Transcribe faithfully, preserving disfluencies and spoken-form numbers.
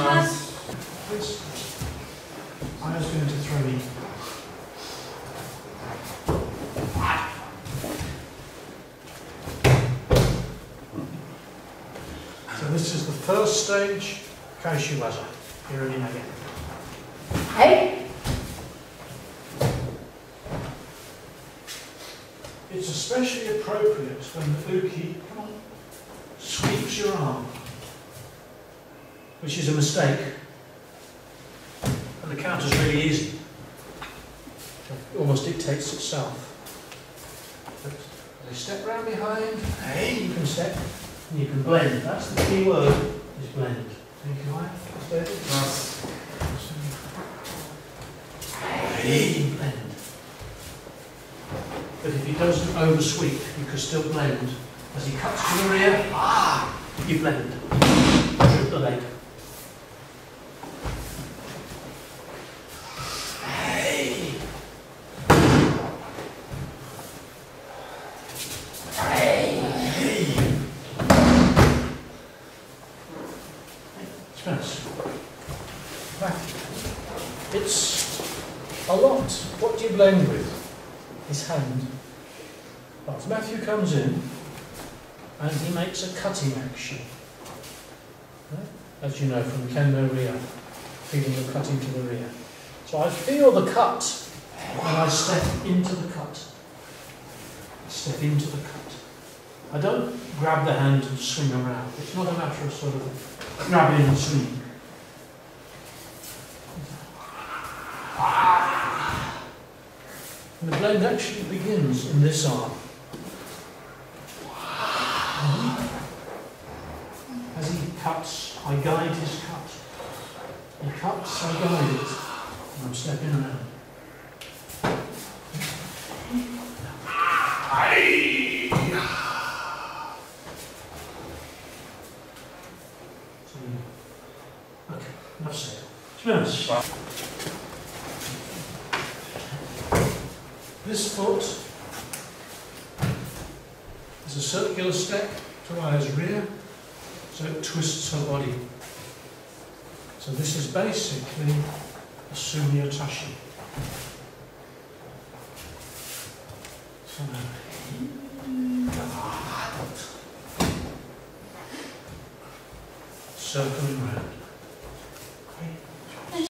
Nice. This, I was going to throw in. So this is the first stage, Kaishiwaza. Here again again. Hey. It's especially appropriate when the uki, come on, sweeps your arm, which is a mistake. And the counter's really easy. It almost dictates itself. But they step round behind, hey, you can step, and you can blend. That's the key word, is blend. Thank you, Mike. Nice. Hey, blend. But if he doesn't oversweep, you can still blend. As he cuts to the rear, ah, you blend. Trip the leg. Hey. Hey. Hey. Spence. Back. It's a lot. What do you blend with? His hand. But Matthew comes in and he makes a cutting action. Right? As you know from Kendo Ryo, feeling the cutting to the rear. So I feel the cut and I step into the cut. I step into the cut. I don't grab the hand and swing around. It's not a matter of sort of grabbing and swinging. And the blend actually begins in this arm. As he cuts, I guide his cut. He cuts, I guide it. And I'm stepping around. Okay, enough said. Spence. This foot is a circular step to Aya's rear, so it twists her body. So this is basically a Sumiyo Tashi. So circling round.